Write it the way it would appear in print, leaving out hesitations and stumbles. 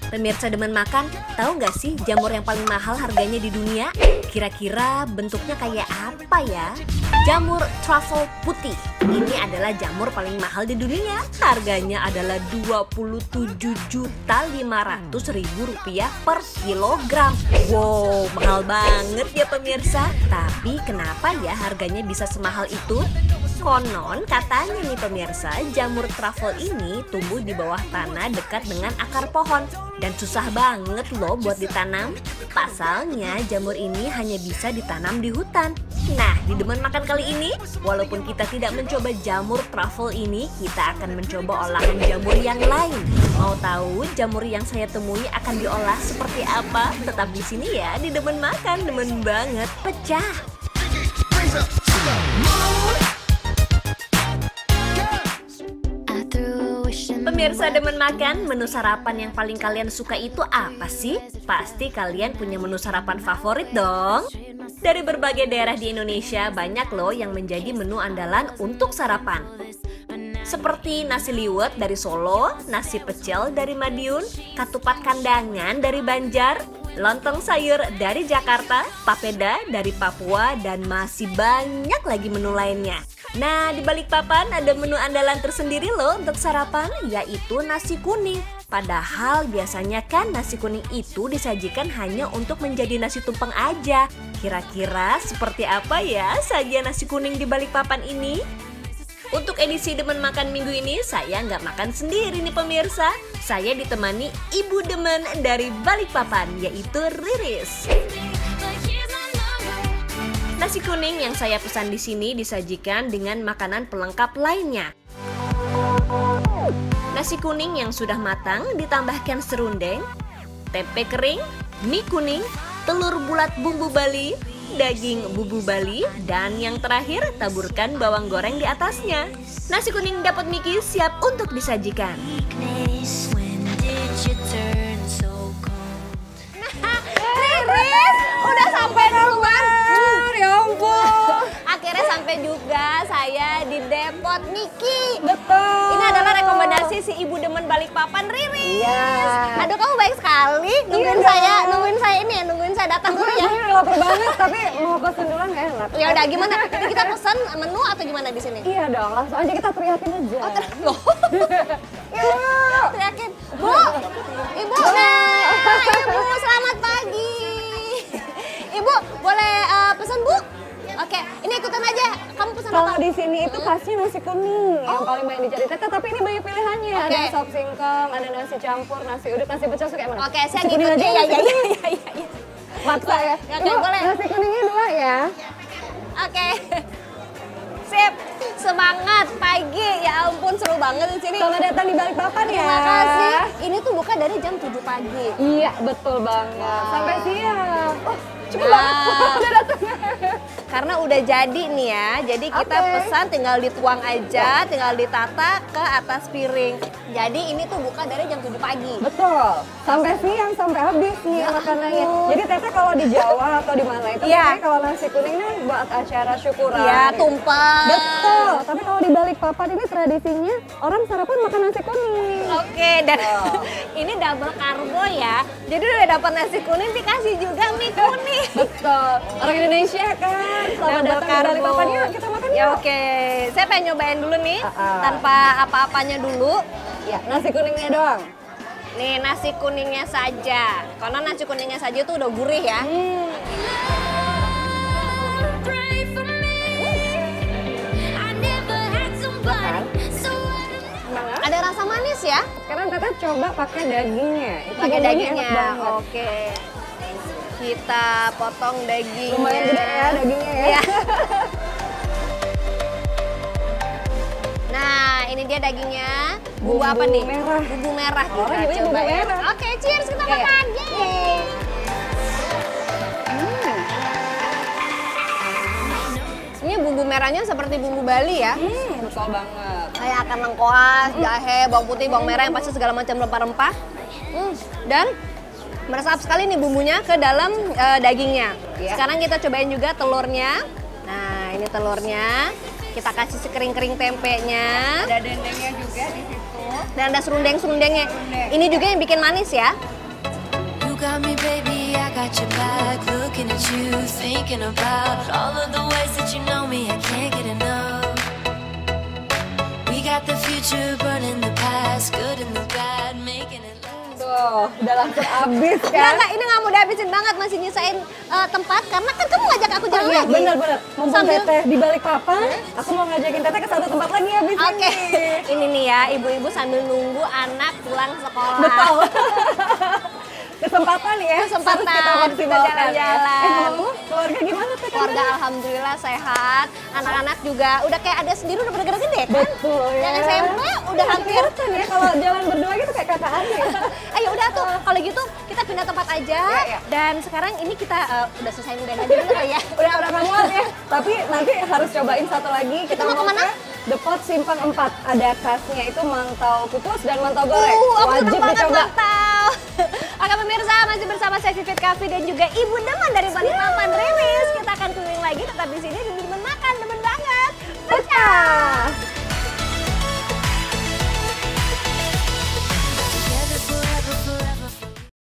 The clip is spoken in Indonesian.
Pemirsa demen makan, tahu nggak sih jamur yang paling mahal harganya di dunia? Kira-kira bentuknya kayak apa ya? Jamur truffle putih. Ini adalah jamur paling mahal di dunia. Harganya adalah Rp27.500.000 per kilogram. Wow, mahal banget ya pemirsa. Tapi kenapa ya harganya bisa semahal itu? Konon katanya nih pemirsa, jamur truffle ini tumbuh di bawah tanah dekat dengan akar pohon dan susah banget loh buat ditanam. Pasalnya jamur ini hanya bisa ditanam di hutan. Nah, di Demen Makan kali ini, walaupun kita tidak mencoba jamur truffle ini, kita akan mencoba olahan jamur yang lain. Mau tahu jamur yang saya temui akan diolah seperti apa? Tetap di sini ya, di Demen Makan, demen banget pecah. Pemirsa demen makan, menu sarapan yang paling kalian suka itu apa sih? Pasti kalian punya menu sarapan favorit dong. Dari berbagai daerah di Indonesia, banyak loh yang menjadi menu andalan untuk sarapan. Seperti nasi liwet dari Solo, nasi pecel dari Madiun, ketupat kandangan dari Banjar, lontong sayur dari Jakarta, papeda dari Papua, dan masih banyak lagi menu lainnya. Nah, di Balikpapan ada menu andalan tersendiri loh untuk sarapan, yaitu nasi kuning. Padahal biasanya kan nasi kuning itu disajikan hanya untuk menjadi nasi tumpeng aja. Kira-kira seperti apa ya sajian nasi kuning di Balikpapan ini? Untuk edisi Demen Makan minggu ini, saya nggak makan sendiri nih pemirsa. Saya ditemani Ibu Demen dari Balikpapan, yaitu Riris. Nasi kuning yang saya pesan di sini disajikan dengan makanan pelengkap lainnya. Nasi kuning yang sudah matang ditambahkan serundeng, tempe kering, mie kuning, telur bulat bumbu Bali, daging bumbu Bali, dan yang terakhir taburkan bawang goreng di atasnya. Nasi kuning dapat Miki siap untuk disajikan. Riris, udah sampai duluan. Ya ampun. Akhirnya sampai juga saya di Depot Miki. Betul. Ini adalah rekomendasi si Ibu Demen Balikpapan, Riris. Iya. Aduh, kamu baik sekali. Nungguin saya ini ya, nungguin saya datang dulu ya. Gue lapar banget, tapi mau pesen dulu nggak enak. Ya udah, gimana? Ini kita pesan menu atau gimana di sini? Iya dong, langsung aja kita teriakin aja. Loh. Teriakin, Bu, Ibu, nah, Ibu, selamat pagi. Ibu, boleh pesan Bu? Oke, ini ikutan aja. Kamu pesan Kalau apa? di sini itu khasnya nasi kuning yang paling banyak dicari Tete, tapi ini banyak pilihannya. Oke. Ada sop singkong, ada nasi campur, nasi uduk, nasi pecel, suka yang mana? Oke, saya Nasi kuning ngikut. aja, Ya. nasi kuning. Maksa ya. Oke, Ibu, boleh. nasi kuningnya 2 ya. Oke. Sip. Semangat pagi. Ya ampun, seru banget di sini. Selamat datang di Balikpapan ya. Terima kasih. Ini tuh buka dari jam 7 pagi. Iya, betul banget. Sampai siang. Oh, cepet Nah. banget. Udah datang. Karena udah jadi nih ya, jadi kita Oke. pesan tinggal dituang aja, tinggal ditata ke atas piring. Jadi ini tuh buka dari jam 7 pagi. Betul, sampai siang, sampai habis nih Ya makanannya. ampun. Jadi Tete kalau di Jawa atau di mana itu, Iya. biasanya kalau nasi kuning ini buat acara syukuran. Iya, tumpeng. Betul, tapi kalau di Balikpapan ini tradisinya orang sarapan makan nasi kuning. Oke, dan ini double karbo ya. Jadi udah dapat nasi kuning, dikasih juga mie kuning. Betul, orang Indonesia kan. Selamat Double datang di karbo. Balikpapan, yuk kita makan Ya yuk. oke, saya pengen nyobain dulu nih, tanpa apa-apanya dulu. Ya, nasi kuningnya doang. Nih nasi kuningnya saja, karena nasi kuningnya saja tuh udah gurih ya. Semangat. Ada rasa manis ya? Sekarang Tete coba pakai dagingnya. Itu Pakai bumbunya dagingnya, enak banget. oke. Kita potong dagingnya. Lumayan gede ya dagingnya ya. Iya. Nah, ini dia dagingnya. Bumbu apa nih? Merah. Bumbu merah kita Orang nyebutnya bumbu cobain. merah. Oke, cheers kita Oke. makan. Yeay. Ini bumbu merahnya seperti bumbu Bali ya. Betul banget. Kayak akan lengkoas, jahe, bawang putih, bawang merah yang pasti segala macam rempah-rempah. Dan meresap sekali nih bumbunya ke dalam dagingnya. Iya. Sekarang kita cobain juga telurnya. Nah, ini telurnya. Kita kasih sekering-kering tempenya. Ada dendengnya juga di situ. Dan ada serundeng-serundengnya. Ini juga yang bikin manis ya. got me, baby, I got your back. Looking at you, thinking about all of the ways that you know me, I can't get enough. We got the future, burning the past, good and the bad, making it last. Tuh, udah langsung habis Enggak, kan? ini nggak mau dihabisin banget, masih nyisain tempat karena kan kamu ngajak aku jalan Iya, lagi. bener-bener. Mumpung Sambil- Teteh di balik papan, aku mau ngajakin Teteh ke satu tempat lagi habis Oke, ini. ini nih ya, ibu-ibu sambil nunggu anak pulang sekolah. Betul. Kesempatan ya. Kesempatan, harus kita maksimalkan kita jalan-jalan. Ya. Ngomong-ngomong, keluarga gimana Teh? Keluarga alhamdulillah sehat, anak-anak juga udah kayak ada sendiri, udah pada gede kan? Betul ya. Yang SMP udah hampir. Kelihatan ya kalau jalan berdua gitu kayak kakak adik. Ayo udah tuh, kalau gitu kita pindah tempat aja. Iya. Dan sekarang ini kita udah selesai udahan aja dulu kali ya. Udah muat ya. Tapi nanti harus cobain satu lagi. Kita mau kemana? ke Depot Simpang 4. Ada khasnya itu mantau kukus dan mantau goreng. Aku Wajib seneng banget dicoba. mantau. Oke pemirsa, masih bersama saya Vivit Cafe dan juga Ibu Deman dari Balikpapan Riris. Kita akan keliling lagi, tetap di sini di Demen Makan, Demen